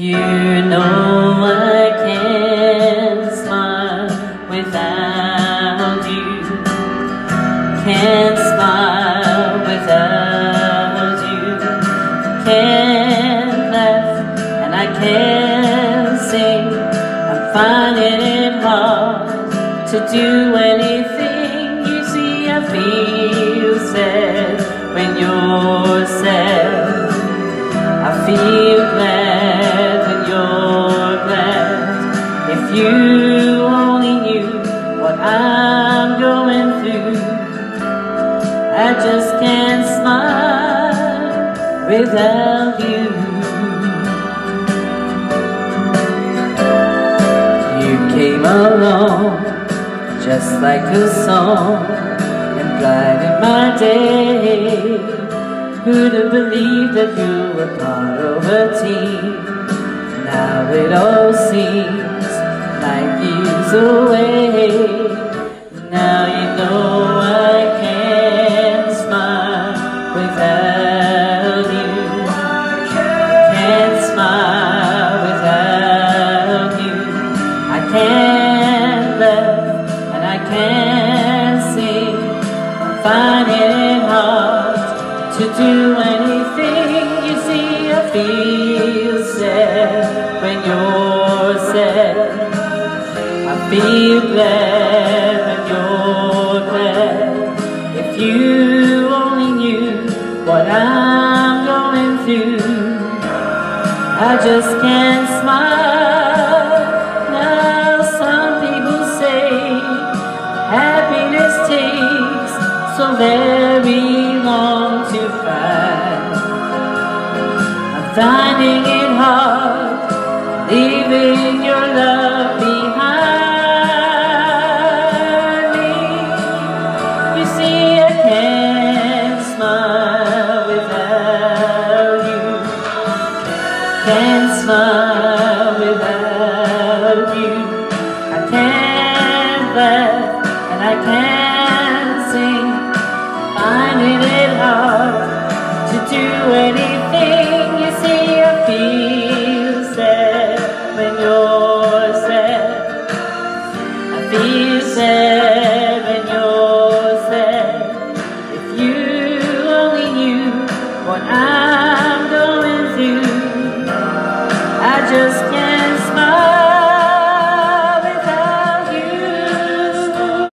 You know I can't smile without you. Can't smile without you. Can't laugh and I can't sing. I'm finding it hard to do anything. You see, I feel sad when you're sad. I feel glad when you're glad. If you only knew what I'm going through, I just can't smile without you. You came along just like a song and brightened my day. Who'd have believed that you were part of a team? Now it all seems like years away. Now you know I can't smile without you. Can't smile without you. I can't laugh and I can't sing. I'm finding it hard to do anything. You see, I feel sad when you're sad. I feel glad when you're glad. If you only knew what I'm going through, I just can't smile. Now some people say happiness takes so very long to find. I'm finding it hard leaving your love behind me. You see, I can't smile without you. Can't smile without you. I can't laugh and I can't sing. Finding it hard to do anything. You see, I feel sad when you're sad. I feel sad when you're sad. If you only knew what I'm going through, I just can't smile.